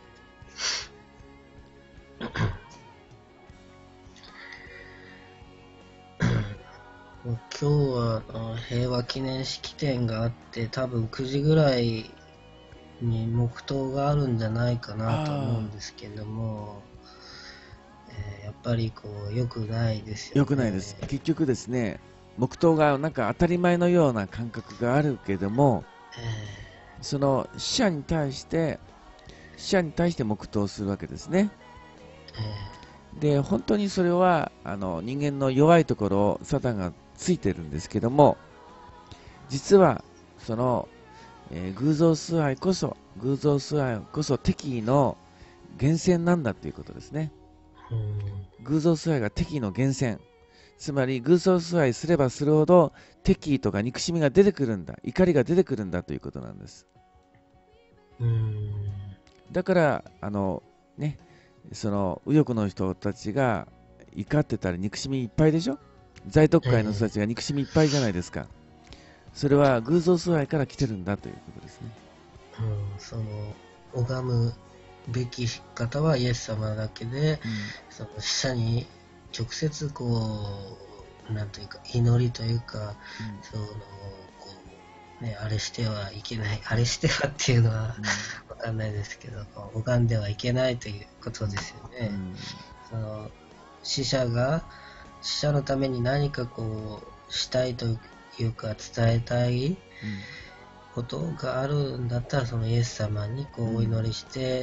今日はあの平和記念式典があって、多分くじぐらいに黙祷があるんじゃないかなと思うんですけども、えーやっぱりこう良くないですよね。 良くないです。結局ですね、黙祷がなんか当たり前のような感覚があるけども、 えその死者に対して、死者に対して黙祷するわけですね。 ーえで、本当にそれはあの人間の弱いところをサタンがついてるんですけども、実はその、えー偶像崇拝こそ、偶像崇拝こそ敵意の源泉なんだということですね。 ーうん偶像崇拝が敵意の源泉。つまり偶像崇拝すればするほど敵意とか憎しみが出てくるんだ、怒りが出てくるんだということなんです。 うんだからあのね、その右翼の人たちが怒ってたり憎しみいっぱいでしょ。在特会の人たちが憎しみいっぱいじゃないですか。それは偶像崇拝から来てるんだということですね。 うんその拝むべき方はイエス様だけで、その死者に直接こうなんというか祈りというか、そのこうねあれしてはいけない、あれしてはっていうのはわかんないですけど、こう拝んではいけないということですよね。 うんうんその死者が死者のために何かこうしたいというか伝えたいことがあるんだったら、そのイエス様にこうお祈りして、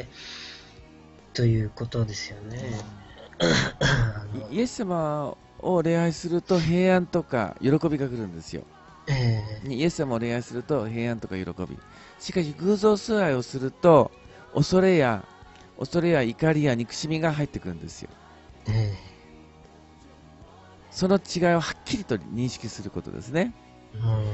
ということですよね。あのイエス様を礼拝すると平安とか喜びが来るんですよ。 ええイエス様を礼拝すると平安とか喜び。しかし偶像崇拝をすると恐れや恐れや怒りや憎しみが入ってくるんですよ。 えその違いをはっきりと認識することですね。 えうん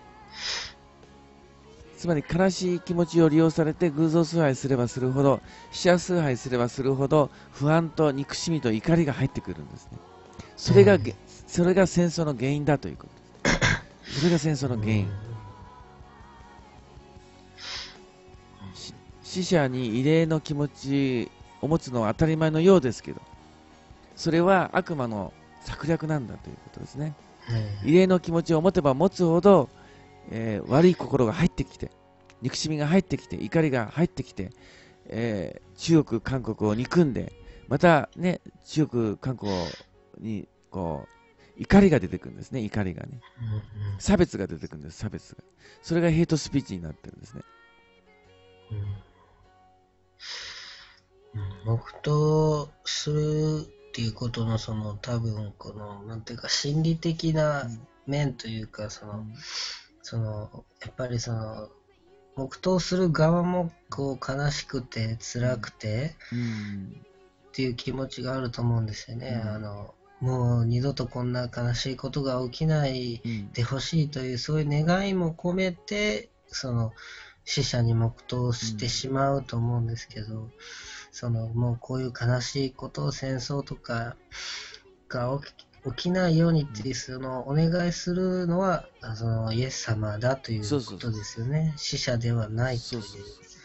つまり悲しい気持ちを利用されて偶像崇拝すればするほど、死者崇拝すればするほど不安と憎しみと怒りが入ってくるんですね。それが、 うんそれが戦争の原因だということです。それが戦争の原因。し死者に慰霊の気持ちを持つのは当たり前のようですけど、それは悪魔の策略なんだということですね。 え慰霊の気持ちを持てば持つほど、えー悪い心が入ってきて、憎しみが入ってきて、怒りが入ってきて、えー中国、韓国を憎んで、またね、中国、韓国にこう怒りが出てくるんですね、怒りがね。 うんうん差別が出てくるんです、差別が。それがヘイトスピーチになってるんですね。 うんうん黙祷するっていうことのその多分このなんていうか心理的な面というかその、そのやっぱりその黙祷する側もこう悲しくて辛くてうんっていう気持ちがあると思うんですよね。 うんあのもう二度とこんな悲しいことが起きないうんでほしいというそういう願いも込めてその死者に黙祷してしまうと思うんですけど、そのもうこういう悲しいことを戦争とかが起き起きないようにっていうそのお願いするのはあそのイエス様だということですよね。死者ではないという。 そうそう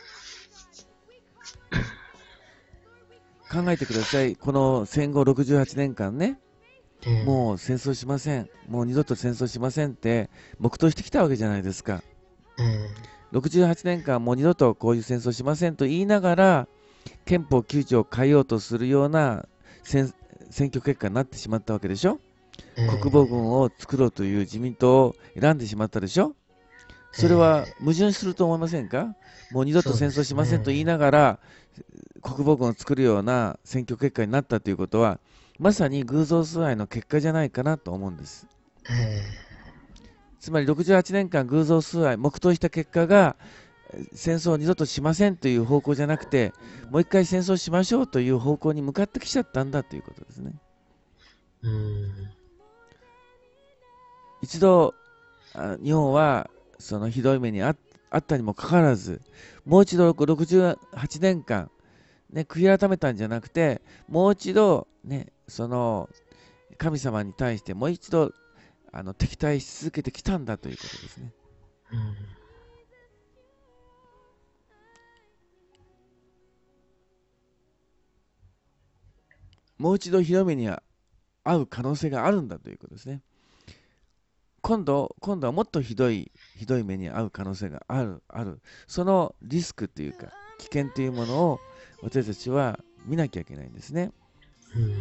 そう考えてください。この戦後ろくじゅうはちねんかんね、 ええもう戦争しません、もう二度と戦争しませんって黙祷してきたわけじゃないですか。 えろくじゅうはちねんかんもう二度とこういう戦争しませんと言いながら、憲法きゅう条を変えようとするような選選挙結果になってしまったわけでしょ。 え国防軍を作ろうという自民党を選んでしまったでしょ。それは矛盾すると思いませんか。もう二度と戦争しませんと言いながら、国防軍を作るような選挙結果になったということは、まさに偶像崇拝の結果じゃないかなと思うんです。 えつまりろくじゅうはちねんかん偶像崇拝、黙祷した結果が、戦争を二度としませんという方向じゃなくて、もう一回戦争しましょうという方向に向かってきちゃったんだということですね。 えうん一度、あ日本はそのひどい目にああったにもかかわらず、もう一度ろくじゅうはちねんかん、ね、悔い改めたんじゃなくて、もう一度、ね、その神様に対してもう一度あの敵対し続けてきたんだということですね。 うんもう一度ひどい目に遭う可能性があるんだということですね。今度、今度はもっとひどい、ひどい目に遭う可能性がある、ある。そのリスクというか、危険というものを私たちは見なきゃいけないんですね。 うん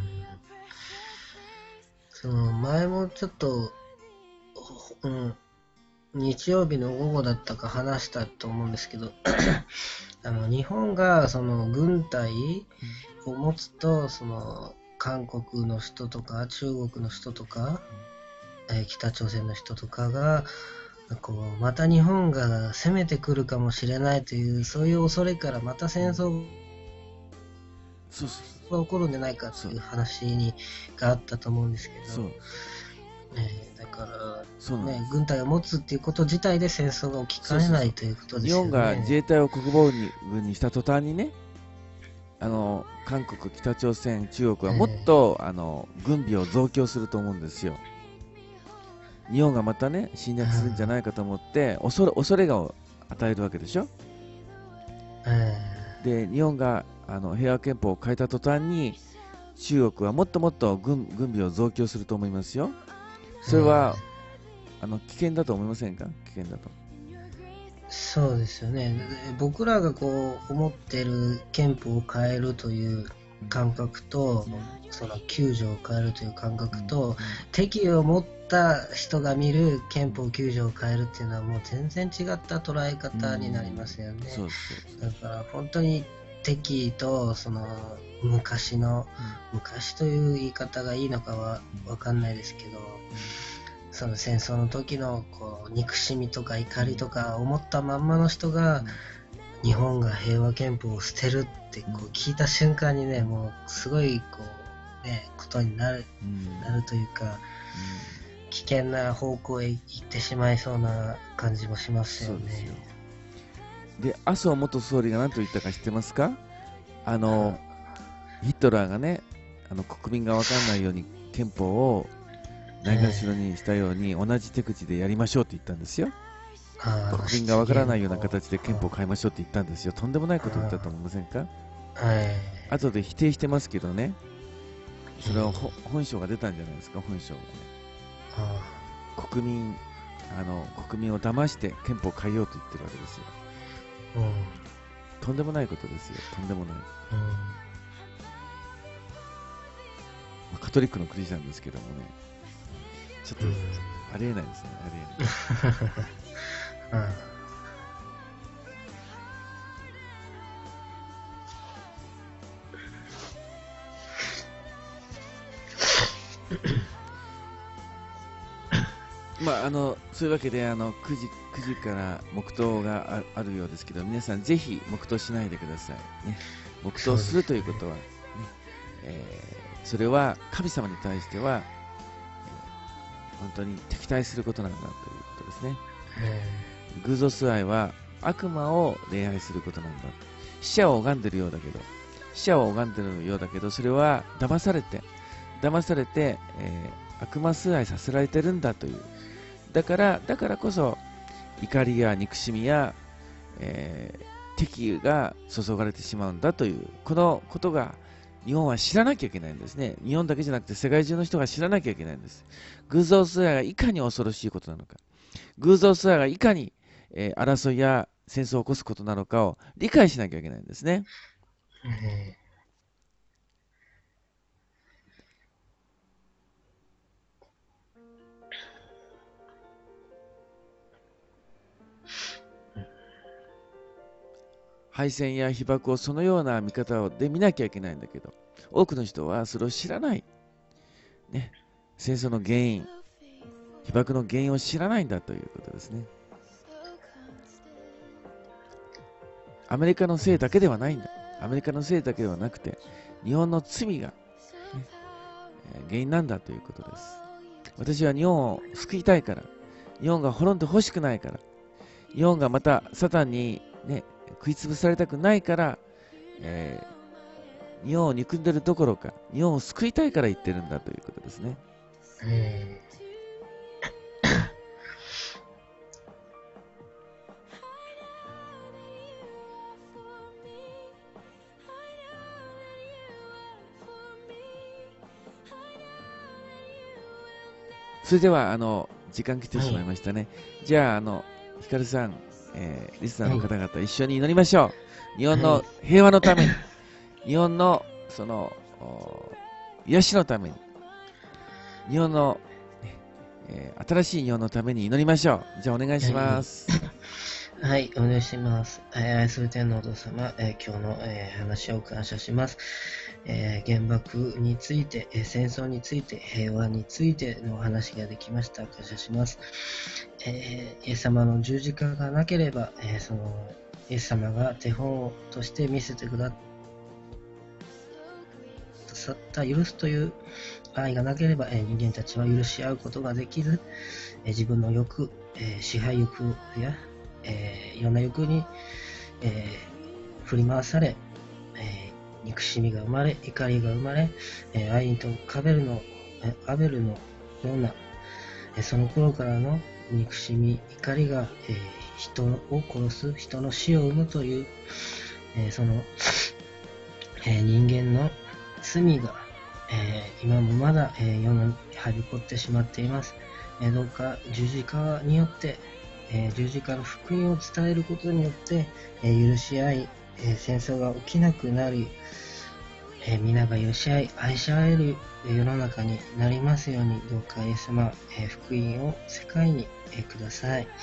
その前もちょっと、うん、日曜日の午後だったか話したと思うんですけどあの日本がその軍隊を持つとその韓国の人とか中国の人とか、えー北朝鮮の人とかがこうまた日本が攻めてくるかもしれないというそういう恐れからまた戦争そうそうが起こるんじゃないかという話にがあったと思うんですけそう。 ど、えーだからそうなんです。 ね、軍隊を持つっていうこと自体で戦争が起きかねないということですよね。 日本が自衛隊を国防軍にした途端にね、あの韓国、北朝鮮、中国はもっと、あの軍備を増強すると思うんですよ。日本がまたね、侵略するんじゃないかと思って、恐れ恐れがを与えるわけでしょ。 えで、日本があの平和憲法を変えた途端に、中国はもっともっと 軍, 軍備を増強すると思いますよ。それは、あの危険だと思いませんか。危険だと。 そうですよね。で僕らがこう思ってる憲法を変えるという感覚と、そのきゅう条を変えるという感覚と、敵意を持った人が見る憲法きゅう条を変えるっていうのはもう全然違った捉え方になりますよね。 そうそうだから本当に敵意とその昔の、昔という言い方がいいのかは分かんないですけど、その戦争の時のこう憎しみとか怒りとか思ったまんまの人が日本が平和憲法を捨てるってこう聞いた瞬間にね、もうすごいこうねことになる、 うんなるというか、危険な方向へ行ってしまいそうな感じもしますよね。 で、麻生元総理が何と言ったか知ってますか。あのヒトラーがね、あの国民が分かんないように憲法をないがしろにしたように同じ手口でやりましょうって言ったんですよ。 あ国民が分からないような形で憲法を変えましょうって言ったんですよ。とんでもないことを言ったと思いませんか。 はい後で否定してますけどね、それはほ本性が出たんじゃないですか、本性がね。 あ国民、あの、国民を騙して憲法を変えようと言ってるわけですよ。 あ、うん、うん、 とんでもないことですよ。とんでもない。まあカトリックの国なんですけどもね。ちょっと、 うん、 ありえないですね。ありえない。 あまあ、あの、そういうわけで、あの、くじ、くじから黙祷があ、あるようですけど、皆さんぜひ黙祷しないでください。ね。黙祷するということは、ね、えーそれは神様に対しては、えー本当に敵対することなんだということですね。 え偶像崇拝は悪魔を礼拝することなんだ。死者を拝んでるようだけど、死者を拝んでるようだけど、それは騙されて、騙されて、えー悪魔崇拝させられてるんだという。だから、だからこそ、怒りや憎しみや、えー敵意が注がれてしまうんだという、このことが日本は知らなきゃいけないんですね。日本だけじゃなくて世界中の人が知らなきゃいけないんです。偶像崇拝がいかに恐ろしいことなのか、偶像崇拝がいかに、えー争いや戦争を起こすことなのかを理解しなきゃいけないんですね。 え敗戦や被爆をそのような見方で見なきゃいけないんだけど、多くの人はそれを知らない。ね、戦争の原因、被爆の原因を知らないんだということですね。アメリカのせいだけではないんだ。アメリカのせいだけではなくて、日本の罪が、ね、原因なんだということです。私は日本を救いたいから、日本が滅んでほしくないから、日本がまたサタンに、ね、食いつぶされたくないから、えー日本を憎んでるどころか、日本を救いたいから言ってるんだということですね。 えそれでは、あの、時間来てしまいましたね。じゃあ、あの、ヒカルさん、えーリスナーの方々、一緒に祈りましょう。日本の平和のために、日本の、その、お癒しのために、日本の、ねえー新しい日本のために祈りましょう。じゃあ、お願いします。 ーはい、お願いします。えー愛する天のお父様、えー今日の、えー話を感謝します。えー原爆について、えー戦争について、平和についてのお話ができました。感謝します。えーイエス様の十字架がなければ、えーそのイエス様が手本として見せてくださった許すという愛がなければ、えー人間たちは許し合うことができず、えー自分の欲、えー支配欲や、えーいろんな欲に、えー振り回され、えー憎しみが生まれ、怒りが生まれ、えーアインとカベルの、えーアベルのような、えーその頃からの憎しみ、怒りが、えー人を殺す、人の死を生むという、えーその、えー人間の罪が、えー今もまだ、えー世にはびこってしまっています。えーどうか十字架によって、えー十字架の福音を伝えることによって、えー許し合い、えー戦争が起きなくなり、えー皆が許し合い、愛し合える世の中になりますように、どうかイエス様、えー福音を世界に、えーください。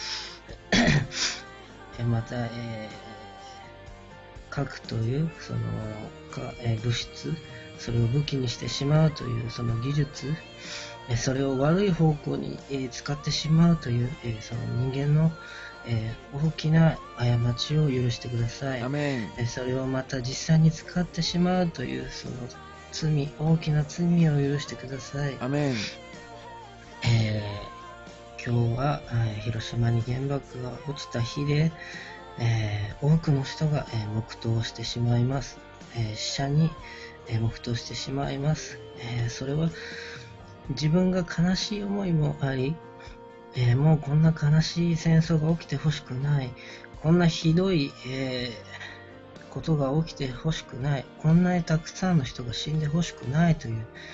えーまた、えー核というそのか、えー物質、それを武器にしてしまうというその技術、えーそれを悪い方向に、えー使ってしまうという、えーその人間の、えー大きな過ちを許してください。 アメン。 えーそれをまた実際に使ってしまうというその罪、大きな罪を許してください。 アメン。 えー今日は、えー広島に原爆が落ちた日で、えー多くの人が、えー黙祷してしまいます。えー死者に、えー黙祷してしまいます。えーそれは自分が悲しい思いもあり、えーもうこんな悲しい戦争が起きてほしくない。こんなひどい、えーことが起きてほしくない。こんなにたくさんの人が死んでほしくないという、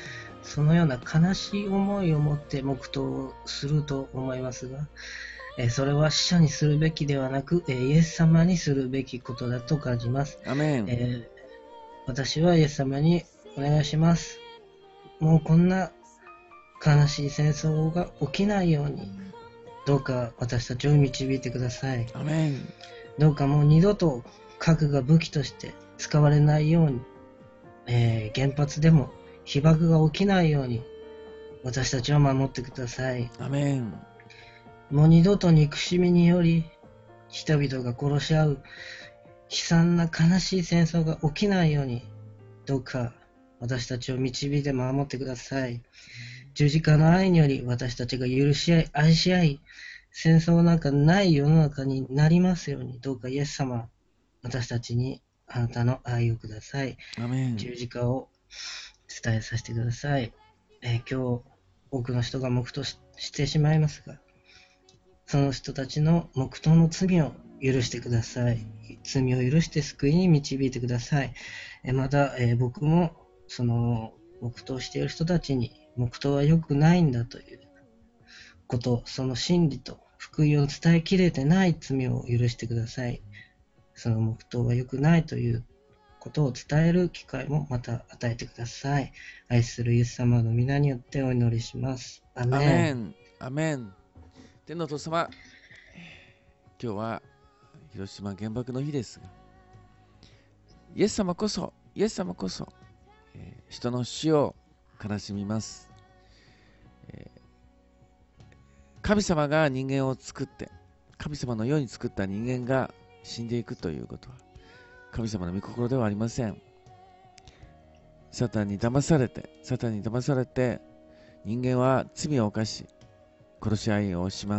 そのような悲しい思いを持って黙祷すると思いますが、えーそれは死者にするべきではなく、えーイエス様にするべきことだと感じます。 アメン。 えー私はイエス様にお願いします。もうこんな悲しい戦争が起きないように、どうか私たちを導いてください。 アメン。 どうかもう二度と核が武器として使われないように、えー原発でも被爆が起きないように、私たちを守ってください。 アメン。 もう二度と憎しみにより、人々が殺し合う悲惨な悲しい戦争が起きないように、どうか私たちを導いて守ってください。十字架の愛により私たちが許し合い、愛し合い、戦争なんかない世の中になりますように、どうかイエス様、私たちにあなたの愛をください。 アメン。 十字架を伝えさせてください。えー今日、多くの人が黙祷ししてしまいますが、その人たちの黙祷の罪を許してください。罪を許して救いに導いてください。えまた、えー僕もその黙祷している人たちに黙祷は良くないんだということ、その真理と福音を伝えきれてない罪を許してください。その黙祷は良くないということを伝える機会もまた与えてください。愛するイエス様の皆によってお祈りします。アアメン。 メン。アメン。天のお父様、今日は広島原爆の日ですが、イエス様こそ、イエス様こそ、えー人の死を悲しみます。えー神様が人間を作って、神様のように作った人間が死んでいくということは、神様の御心ではありません。サタンに騙されて、サタンに騙されて、人間は罪を犯し、殺し合いをします。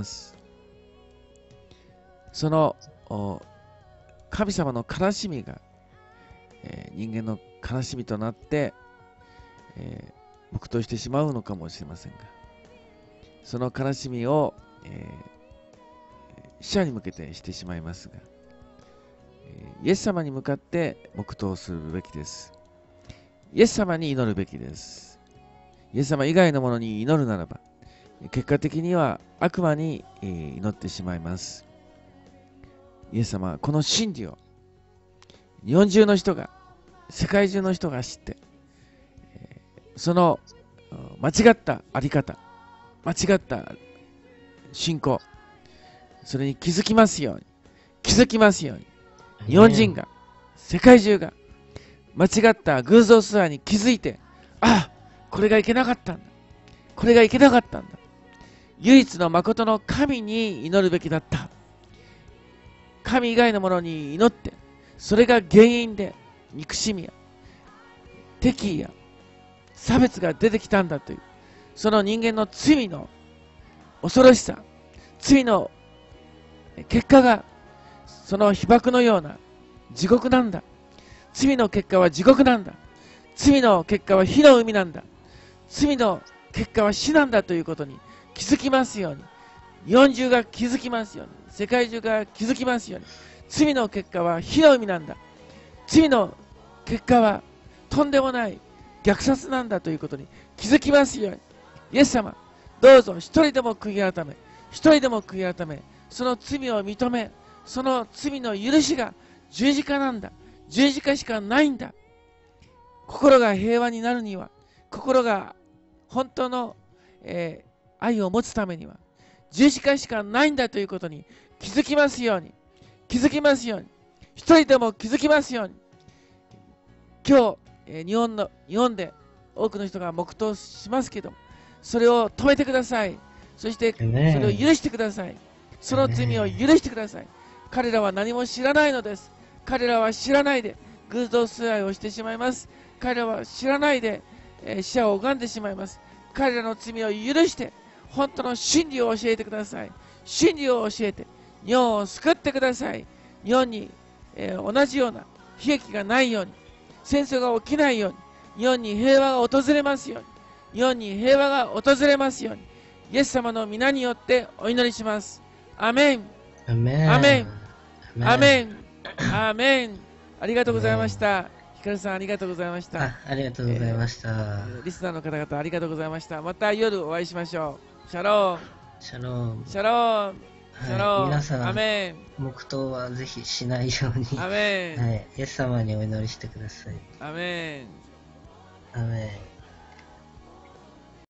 そのお神様の悲しみが、えー人間の悲しみとなって、えー黙祷してしまうのかもしれませんが、その悲しみを、えー死者に向けてしてしまいますが、えーイエス様に向かって黙祷するべきです。イエス様に祈るべきです。イエス様以外のものに祈るならば、結果的には悪魔に、えー祈ってしまいます。イエス様はこの真理を日本中の人が、世界中の人が知って、えーそのうん間違ったあり方、間違った信仰、それに気づきますように、気づきますように、日本人が、世界中が間違った偶像崇拝に気づいて、ああ、これがいけなかったんだ。これがいけなかったんだ。唯一の誠の神に祈るべきだった。神以外のものに祈って、それが原因で憎しみや敵意や差別が出てきたんだという、その人間の罪の恐ろしさ、罪の結果がその被爆のような地獄なんだ。罪の結果は地獄なんだ。罪の結果は火の海なんだ。罪の結果は死なんだということに気づきますように、日本中が気づきますように、世界中が気づきますように、罪の結果は火の海なんだ。罪の結果はとんでもない虐殺なんだということに気づきますように、イエス様、どうぞ一人でも悔い改め、一人でも悔い改め、その罪を認め、その罪の許しが十字架なんだ。十字架しかないんだ。心が平和になるには、心が本当の、えー愛を持つためには、十字架しかないんだということに気づきますように、気づきますように、一人でも気づきますように、今日、えー日本の、日本で多くの人が黙祷しますけども、それを止めてください。そして、そねれを許してください。その罪を許してください。彼らは何も知らないのです。彼らは知らないで偶像崇拝をしてしまいます。彼らは知らないで、えー死者を拝んでしまいます。彼らの罪を許して、本当の真理を教えてください。真理を教えて、日本を救ってください。日本に、えー同じような悲劇がないように、戦争が起きないように、日本に平和が訪れますように、日本に平和が訪れますように、イエス様の皆によってお祈りします。アメン。 アメン。 アメン。アメン。 ン。アメン。ありがとうございました。 カルさんありがとうございました。 あ、ありがとうございました。 えーリスナーの方々ありがとうございました。また夜お会いしましょう。シャローン。 シャローム。 シャローン。シャロはい、 ーン。 皆さん、 アメン。 黙祷はぜひしないように、 アメン。 はい、イエス様にお祈りしてください。 アメン。 アメン。